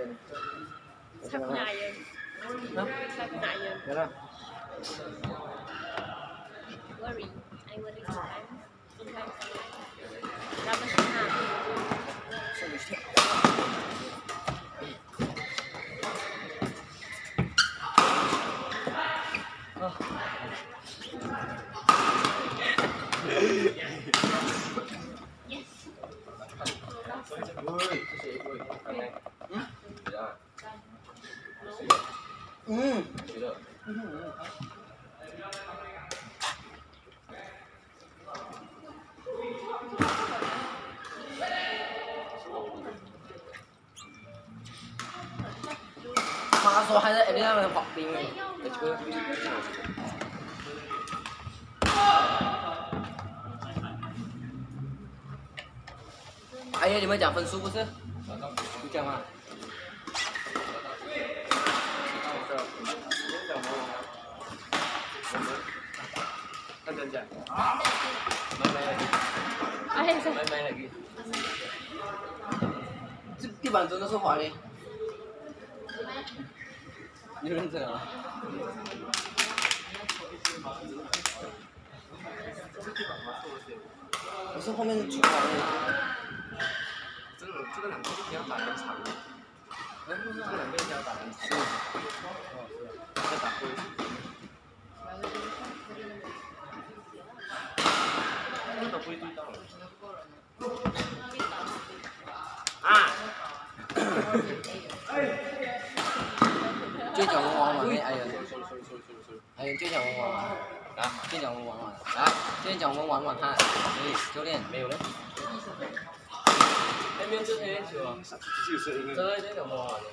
Iron. Sao punya Iron? Hah? Sao punya Iron? Ya lah. Worry. I worry sometimes. Sometimes I like. Berapa setengah? Yes. Mà số hai em đi ra học tiếng哎呀，你们讲分数不是？你讲嘛？认真讲。没那个。这地板真的是滑的。你认真啊？不是后面是出滑的。这个两个一定要打很长的。这两个一定要打很长。再打过一次。这都不会对到了。啊！最強我玩咩？哎呀，哎，最強我玩啊！最強我玩啊！最強我玩他。哎，教練沒有嘞。还没有这些球啊！这怎么玩的？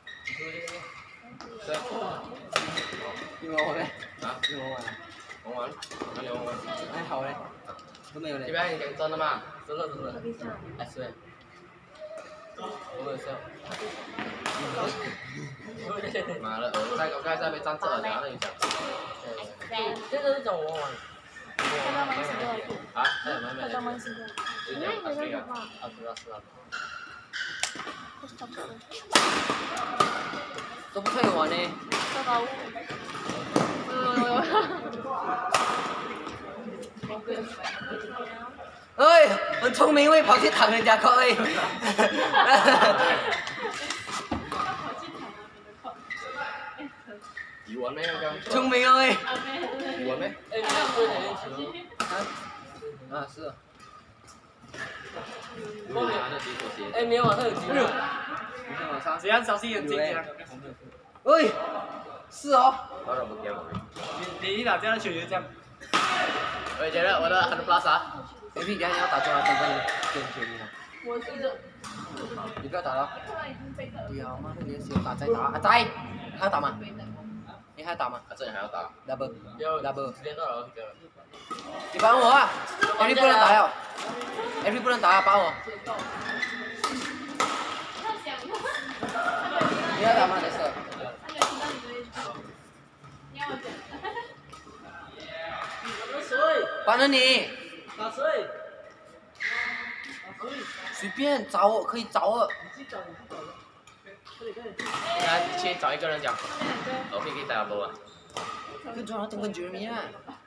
对。你玩我嘞？啊？你玩玩？我玩，哪里玩玩？还好嘞，都没有嘞。这边你真的吗？真的。哎，是。我有笑。妈的，我在被站这了，然后你讲。这个是怎么玩？啊？没。都不太玩呢。哎，很聪明，会跑去躺人家靠哎。你玩没有？聪明哦哎。你玩没？啊是。哎，没有啊，他有机会。这样小心眼睛啊！喂，是哦。你哪这样球员这样？我觉得我的很多 plus 啊。A P 等下要打中了，等着你点球你啊。我是的。你不要打了。对呀，妈的，你先打再打啊！再，还要打吗？你还要打吗？这里还要打。double。时间到了，你帮我啊 ！Every 不能打呀 ，Every 不能打啊，帮我。你要打吗？没事。帮着你。打谁？随便找我，可以找我。来，去找一个人讲。我可以打不啊？跟庄老等跟Jeremy啊。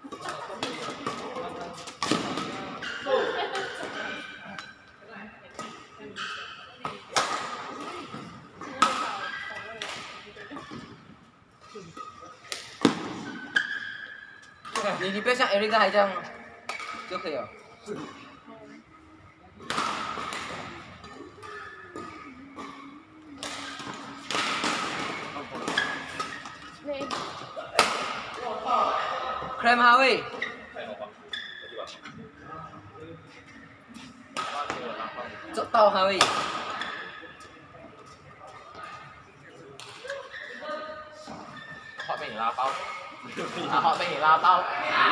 你不要像 Eric 还这样就可以了。Cram 哈喂。这到哈喂。好被你拉包。好被你拉包。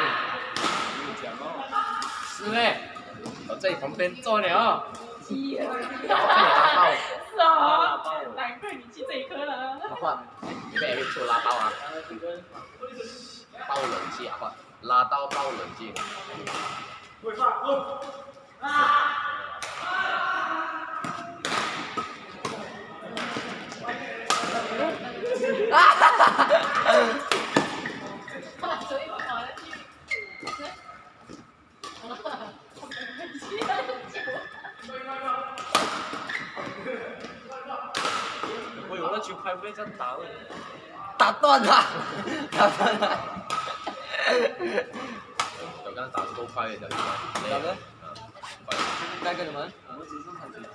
是嘞，我在旁边坐了。是啊，难怪你去这一科了。 你被 Eric 出拉刀啊！爆冷气啊！拉刀爆冷气。 喂，我的球拍被这样打了， 打断了，打断了。 我刚打得够快的， 哪个？那个什么？ 我只是看这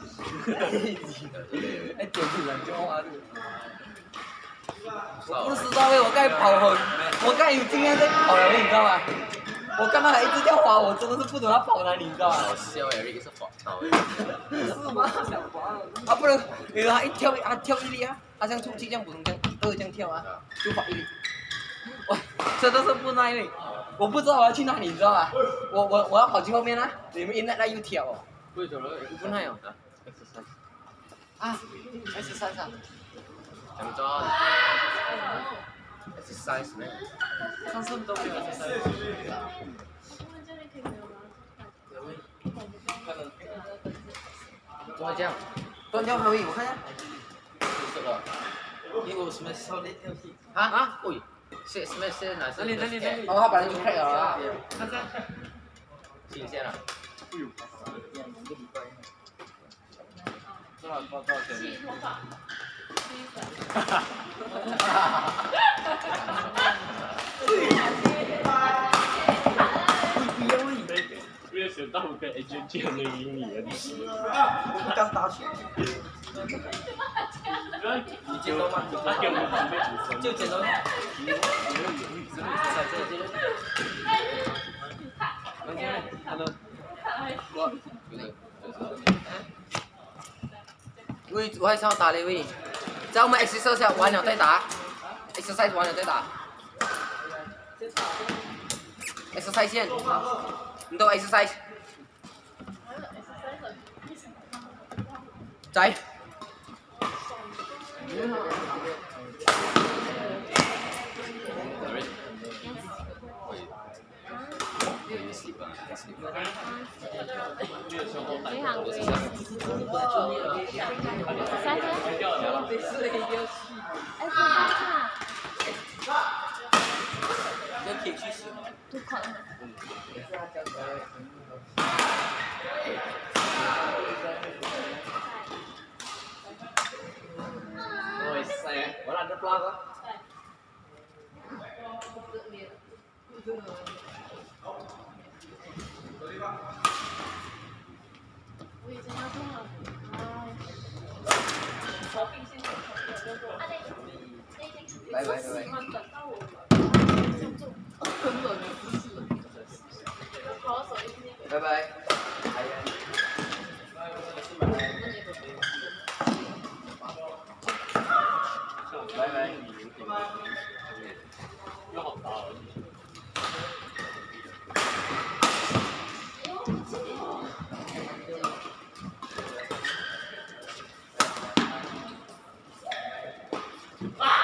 哎，简直人就话我不知道哎，我刚才跑很，我刚才有尽量在跑了，你知道吗？我看到他一直在滑，我真的是不懂他跑哪里，你知道吗？ 好笑哎，Rick 是滑到哎。 是吗？想滑了。 啊，不能，因为他一跳，他跳一粒啊，他像出气这样普通这样1、2这样跳啊，就滑一粒。我真的是不耐力，我不知道我要去哪里，你知道吗？我要跑去后面啊，你们一那又跳哦。 为什么？ 不耐哦。啊，exercise 啊。 讲真，exercise 咩？ 上次都没有 exercise。 怎么这样？断掉可以，我看下。 这个， 因为我什么少年游戏？ 啊？ 喂，是什么是哪是？ 那里。 哦，他本来就 crack 了啊。 看下。 新鲜了。 多少钱？ 不要想到我跟 H 见了赢你的事。 我刚打拳。 你见到吗？他给我们准备主持人。 就捡到。喂，我还想要打嘞喂，在我们 exercise 完了再打 ，exercise 完了再打 ，exercise 先，你懂 exercise？ 仔。 你行過？ 我懒得 plug 啊。拜拜。拜拜。拜拜。 又好大了。 啊！